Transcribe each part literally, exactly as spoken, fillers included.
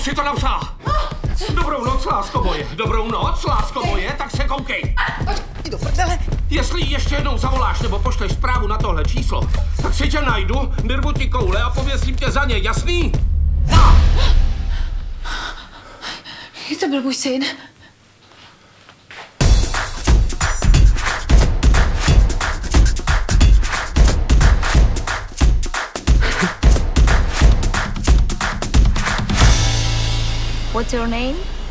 si to napsal. Dobrou noc, lásko moje. Dobrou noc, lásko moje, tak se koukej. Do prdele. Jestli ještě jednou zavoláš nebo pošleš zprávu na tohle číslo, tak si tě najdu, nyrvu ti koule a pověsím tě za ně, jasný? No! To byl můj syn. What's your name?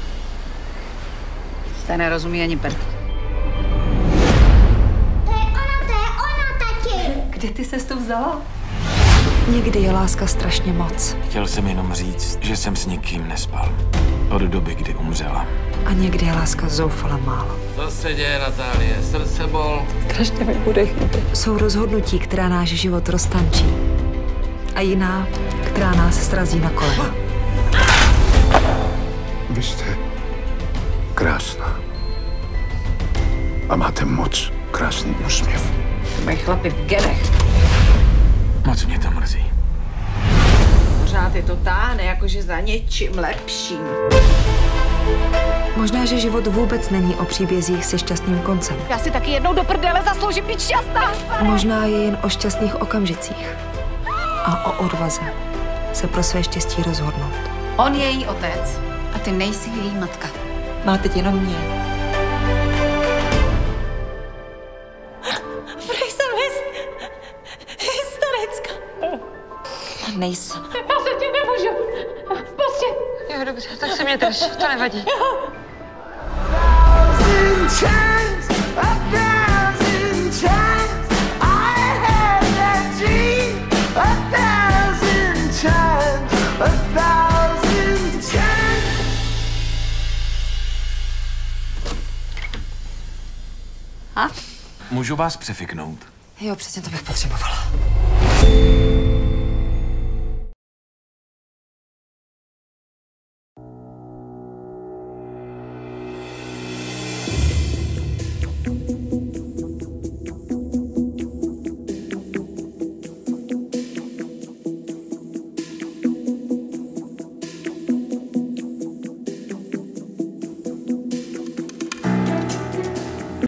Ta nerozumí ani prd. To je ona, to je ona, tati. Kde ty ses to vzala? Někdy je láska strašně moc. Chtěl jsem jenom říct, že jsem s nikým nespal. Od doby, kdy umřela. A někdy je láska zoufala málo. Co se děje, Natálie? Srdcebol? Strašně mi bude chybět. Jsou rozhodnutí, která náš život roztančí. A jiná, která nás srazí na kolena. Vy jste krásná. A máte moc krásný úsměv. Mají chlapi v genech. Moc mě to mrzí. Pořád je to táhne, jakože za něčím lepším. Možná, že život vůbec není o příbězích se šťastným koncem. Já si taky jednou do prdele zasloužím být šťastná. Možná je jen o šťastných okamžicích. A o odvaze se pro své štěstí rozhodnout. On je její otec a ty nejsi její matka. Má teď jenom mě. Nejsem hys... hysterická. Já nejsem. Já se tím nemůžu. Prostě. Jo, dobře, tak se mě drž, to nevadí. A? Můžu vás přefiknout? Jo, přesně to bych potřebovala.